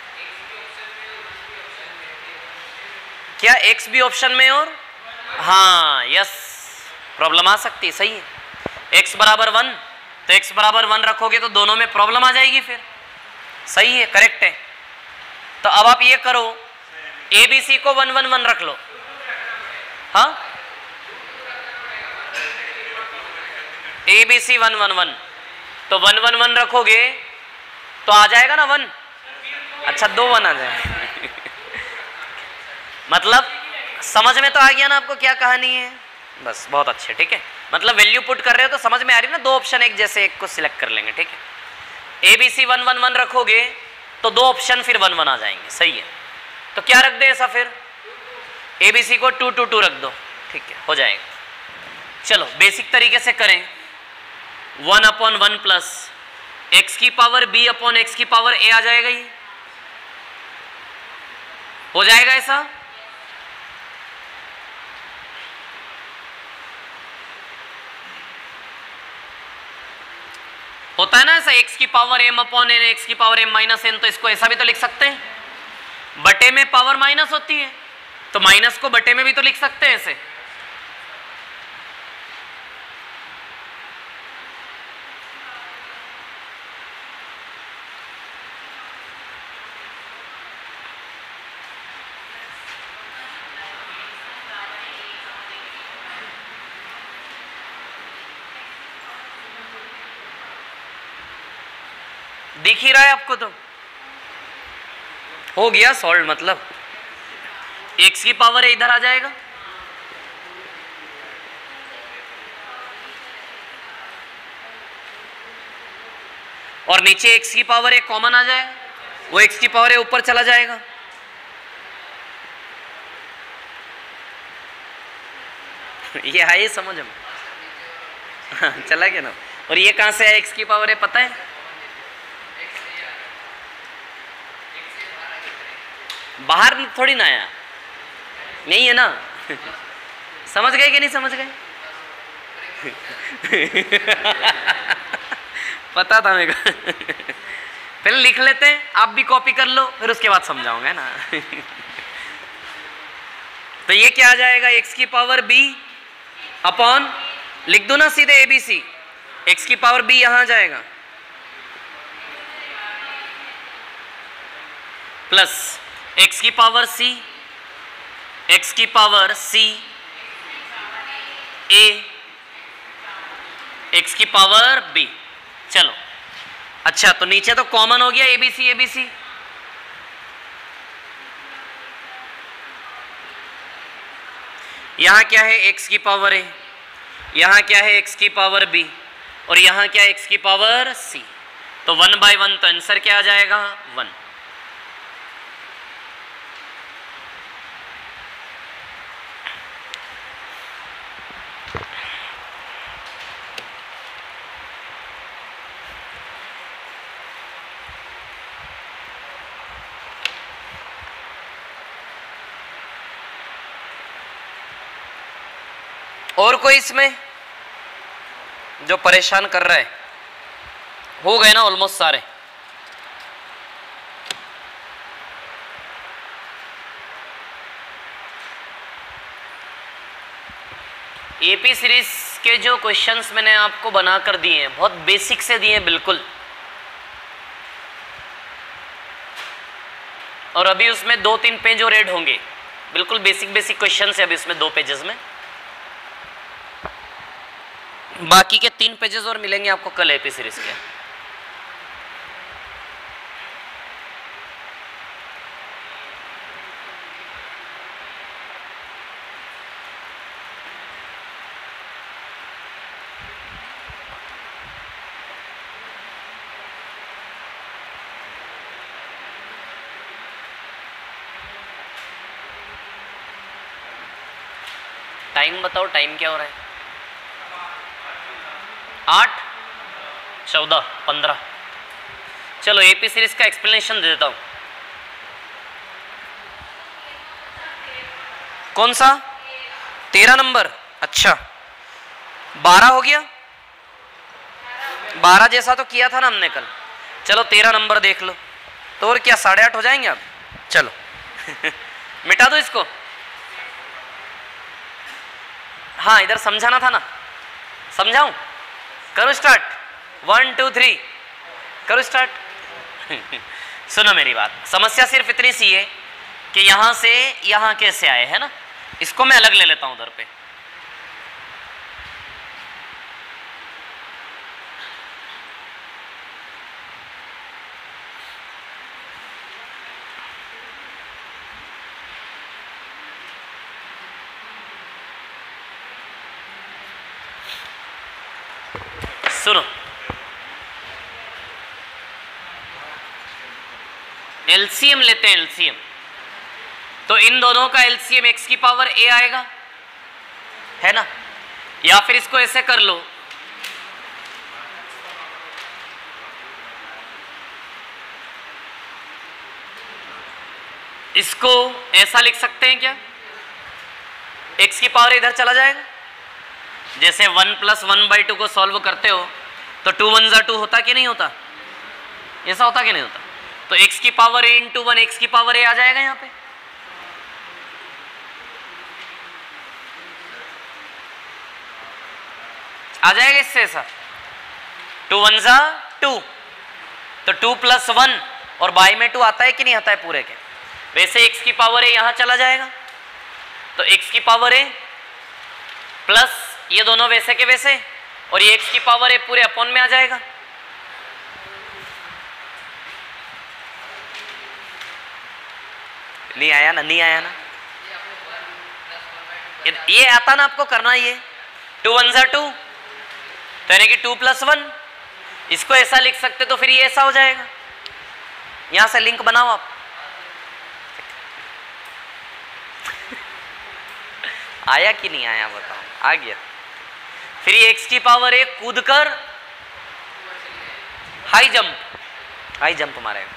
क्या x भी ऑप्शन में और हाँ यस, प्रॉब्लम आ सकती है, सही है। x बराबर 1 तो x बराबर 1 रखोगे तो दोनों में प्रॉब्लम आ जाएगी फिर, सही है, करेक्ट है। तो अब आप ये करो ए बी सी को 1 1 1 रख लो। हाँ ए बी सी 1 1 1 तो 1 1 1 रखोगे तो आ जाएगा ना 1। अच्छा 2 1 आ जाएगा मतलब समझ में तो आ गया ना आपको क्या कहानी है, बस बहुत अच्छे, ठीक है। मतलब वैल्यू पुट कर रहे हो तो समझ में आ रही है ना, 2 ऑप्शन एक जैसे, एक को सिलेक्ट कर लेंगे, ठीक है। ए बी सी 1 1 1 रखोगे तो 2 ऑप्शन फिर 1 1 आ जाएंगे, सही है। तो क्या रख दे ऐसा, फिर ए बी सी को 2 2 2 रख दो, ठीक है हो जाएगा। चलो बेसिक तरीके से करें, 1/1 प्लस एक्स की पावर b अपॉन एक्स की पावर a आ जाएगा, ये हो जाएगा ऐसा। होता है ना ऐसा, x की power m upon n, x की पावर m माइनस n, तो इसको ऐसा भी तो लिख सकते हैं, बटे में पावर माइनस होती है तो माइनस को बटे में भी तो लिख सकते हैं ऐसे। दिख ही रहा है आपको, तो हो गया सॉल्व। मतलब x की पावर इधर आ जाएगा, और नीचे x की पावर एक कॉमन आ जाएगा, वो x की पावर ऊपर चला जाएगा। ये है समझ में? चला गया ना। और ये कहां से है x की पावर है पता है? बाहर थोड़ी ना आया, नहीं है ना। समझ गए कि नहीं समझ गए? पता था मेरे को। पहले लिख लेते हैं, आप भी कॉपी कर लो, फिर उसके बाद समझाऊंगा ना। तो ये क्या आ जाएगा? x की पावर b अपॉन, लिख दो ना सीधे abc, x की पावर b यहां आ जाएगा, प्लस x की पावर c, x की पावर c a, x की पावर b। चलो अच्छा, तो नीचे तो कॉमन हो गया abc abc, यहां क्या है? x की पावर a, यहां क्या है? x की पावर b, और यहां क्या है? x की पावर c। तो 1/1, तो आंसर क्या आ जाएगा? 1। और कोई इसमें जो परेशान कर रहा है? हो गए ना ऑलमोस्ट सारे। एपी सीरीज के जो क्वेश्चंस मैंने आपको बना कर दिए हैं, बहुत बेसिक से दिए हैं बिल्कुल, और अभी उसमें 2-3 पेज और ऐड होंगे। बिल्कुल बेसिक बेसिक क्वेश्चंस है अभी उसमें 2 पेजेस में, बाकी के 3 पेजेस और मिलेंगे आपको कल एपी सीरीज के। टाइम बताओ, टाइम क्या हो रहा है? 8, 14, 15। चलो एपी सीरीज का एक्सप्लेनेशन दे देता हूं। कौन सा? 13 नंबर। अच्छा 12 हो गया, 12 जैसा तो किया था ना हमने कल। चलो 13 नंबर देख लो, तो और क्या 8:30 हो जाएंगे अब। चलो मिटा दो इसको। हाँ इधर समझाना था ना, समझाऊं? करो स्टार्ट, 1 2 3 करो स्टार्ट। सुनो मेरी बात, समस्या सिर्फ इतनी सी है कि यहां से यहां कैसे आए, है ना। इसको मैं अलग ले लेता हूं उधर पे। सुनो, एलसीएम लेते हैं, एलसीएम। तो इन दोनों का एलसीएम x की पावर a आएगा, है ना। या फिर इसको ऐसे कर लो, इसको ऐसा लिख सकते हैं क्या? x की पावर इधर चला जाएगा। जैसे 1 + 1/2 को सॉल्व करते हो तो 2 1 = 2 होता कि नहीं होता? ऐसा होता कि नहीं होता? तो x की पावर a × 1 x की पावर a आ जाएगा यहाँ पे। आ जाएगा इससे ऐसा, 2 1 जा 2, तो 2 + 1 और बाई में 2 आता है कि नहीं आता है पूरे के। वैसे x की पावर a यहां चला जाएगा, तो x की पावर a प्लस ये दोनों वैसे के वैसे, और ये x की पावर a पूरे अपॉन में आ जाएगा। नहीं आया ना, नहीं आया ना, ये आता ना आपको करना, ये 2 1 जा 2, तो यानी कि 2 + 1, इसको ऐसा लिख सकते तो फिर ये ऐसा हो जाएगा। यहां से लिंक बनाओ आप। आया कि नहीं आया बताओ, आ गया। फिर ये x की पावर a कूद कर हाई जंप मारेगा।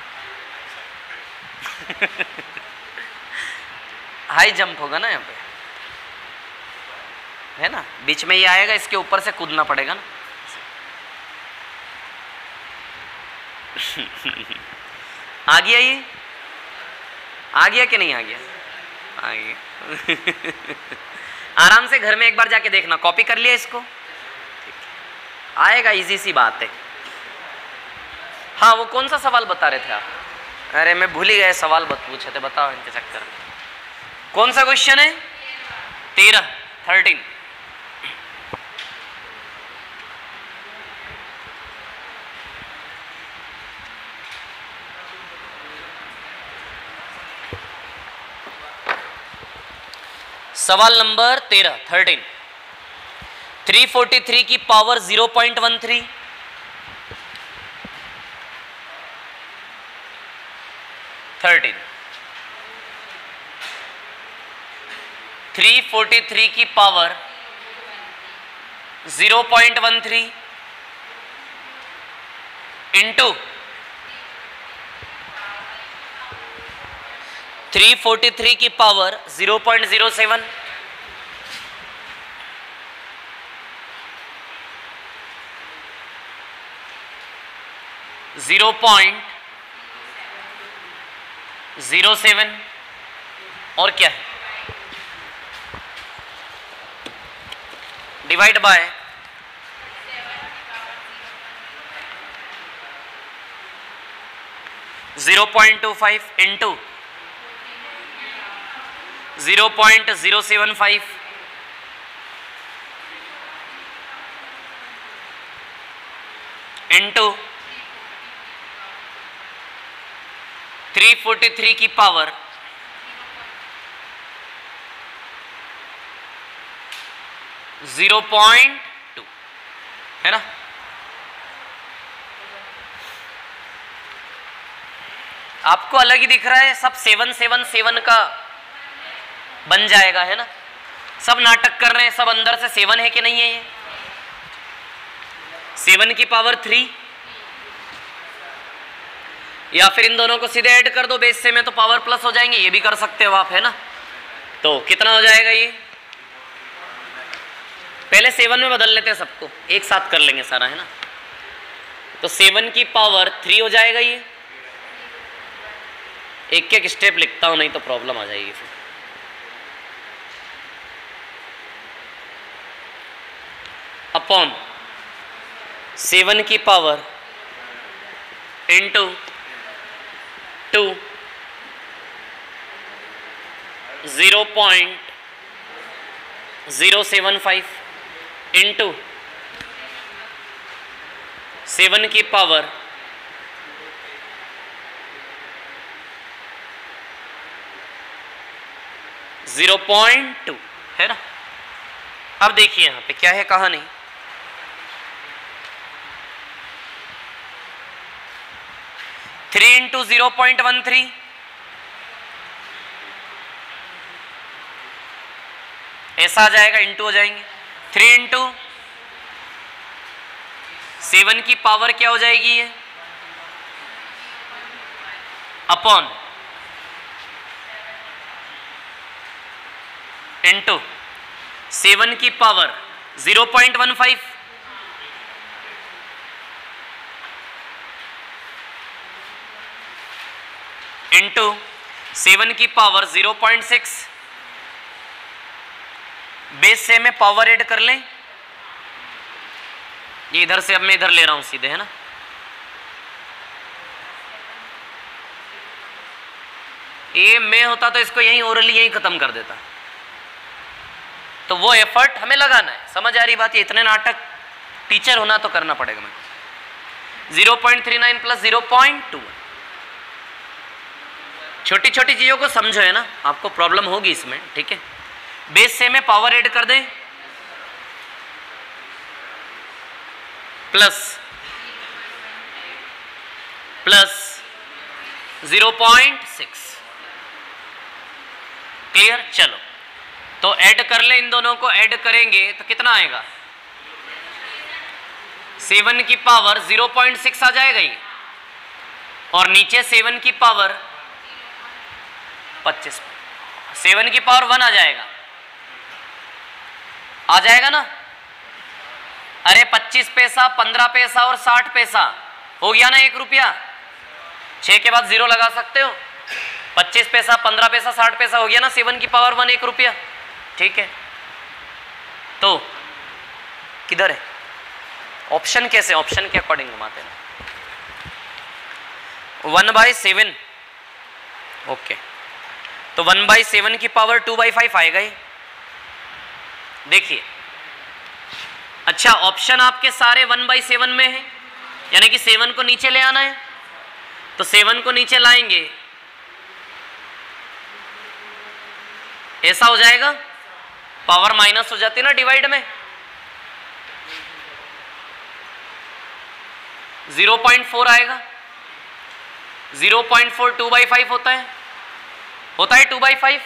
हाई जंप होगा ना यहाँ पे, है ना, बीच में ये आएगा, इसके ऊपर से कूदना पड़ेगा ना। आ गया, ये आ गया कि नहीं आ गया? आ गया। आराम से घर में एक बार जाके देखना, कॉपी कर लिया इसको, आएगा, इजी सी बात है। हाँ, वो कौन सा सवाल बता रहे थे आप? अरे मैं भूल ही गए, सवाल पूछे थे, बताओ इनके चक्कर में। कौन सा क्वेश्चन है? 13 सवाल नंबर 13 343 की पावर 0.13, 343 की पावर 0.13 इंटू 343 की पावर 0.07 0.07 और क्या है, डिवाइड बाय 0.25 इंटू 0.075 इंटू 343 की पावर 0.2 है ना। आपको अलग ही दिख रहा है, सब 777 का बन जाएगा, है ना। सब नाटक कर रहे हैं, सब अंदर से 7 है कि नहीं है। ये 7 की पावर 3, या फिर इन दोनों को सीधे ऐड कर दो बेस से में, तो पावर प्लस हो जाएंगे, ये भी कर सकते हो आप, है ना। तो कितना हो जाएगा ये, पहले 7 में बदल लेते हैं सबको, एक साथ कर लेंगे सारा, है ना। तो 7 की पावर 3 हो जाएगा ये, एक एक स्टेप लिखता हूं नहीं तो प्रॉब्लम आ जाएगी फिर। अपॉन 7 की पावर इंटू 2 0.075 इंटू 7 की पावर 0.2 है ना। अब देखिए यहां पे क्या है कहानी, थ्री इंटू 0.13 ऐसा आ जाएगा, इंटू हो जाएंगे। 3 इंटू 7 की पावर क्या हो जाएगी ये, अपॉन इंटू 7 की पावर 0.15 इंटू 7 की पावर 0.6, बेस से में पावर ऐड कर लें ये इधर से अब मैं इधर ले रहा हूं सीधे, है ना। ये मैं होता तो इसको यहीं ओरली यहीं खत्म कर देता। तो वो एफर्ट हमें लगाना है। समझ आ रही बात? ये इतने नाटक टीचर होना तो करना पड़ेगा। मैं 0.39 प्लस 0.21, छोटी छोटी चीजों को समझो, है ना। आपको प्रॉब्लम होगी इसमें, ठीक है। बेस से में पावर ऐड कर दें, प्लस 0.6, क्लियर। चलो तो ऐड कर ले, इन दोनों को ऐड करेंगे तो कितना आएगा? 7 की पावर 0.6 आ जाएगा ये, और नीचे 7 की पावर 25, 7 की पावर 1 आ जाएगा ना। अरे 25 पैसा, 15 पैसा और 60 पैसा हो गया ना 1 रुपया। 6 के बाद 0 लगा सकते हो। 25 पैसा, 15 पैसा, 60 पैसा हो गया ना। 7 की पावर 1 1 रुपया, ठीक है। तो किधर है ऑप्शन? कैसे ऑप्शन के अकॉर्डिंग घुमाते हैं? 1/7, ओके। तो 1/7 की पावर 2/5 आएगा ही। देखिए, अच्छा ऑप्शन आपके सारे 1/7 में है, यानी कि 7 को नीचे ले आना है। तो 7 को नीचे लाएंगे, ऐसा हो जाएगा, पावर माइनस हो जाती है ना डिवाइड में। 0.4 आएगा। 0.4 2/5 होता है 2/5।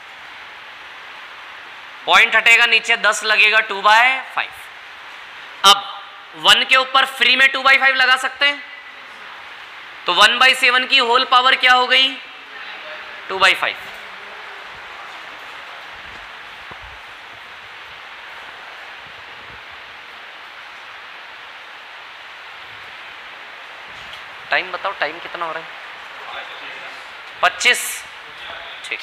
पॉइंट हटेगा नीचे, 10 लगेगा 2/5। अब 1 के ऊपर फ्री में 2/5 लगा सकते हैं। तो 1/7 की होल पावर क्या हो गई? 2/5। टाइम बताओ, टाइम कितना हो रहा है? 25, ठीक।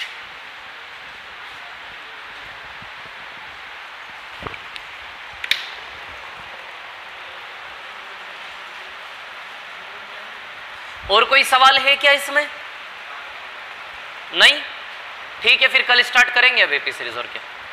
और कोई सवाल है क्या इसमें? नहीं? ठीक है, फिर कल स्टार्ट करेंगे अब एपी सीरीज। और क्या।